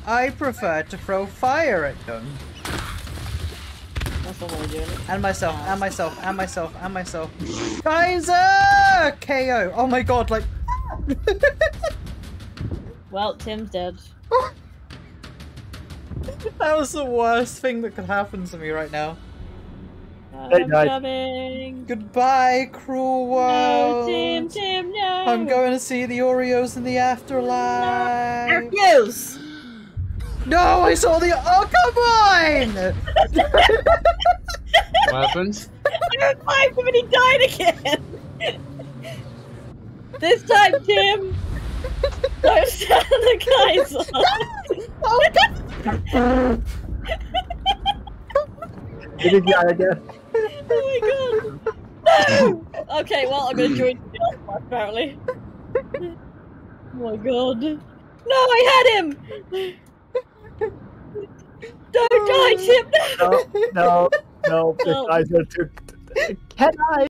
I prefer to throw fire at them. That's not what we're doing. And myself, and myself, and myself, and myself. Kaiser! KO. Oh my god, like... Well, Tim's dead. That was the worst thing that could happen to me right now. I'm coming. Goodbye, cruel world. No, Tim, no. I'm going to see the Oreos in the afterlife. Yes. No, I saw the... Oh, come on! What happens? I revived him and he died again. This time, Tim. Don't stand the Kaiser. Did he die again? Oh my god! No! Okay, well, I'm gonna join the other one, apparently. Oh my god. No, I had him! Don't die, Tim! No, the Kaiser took... Can I?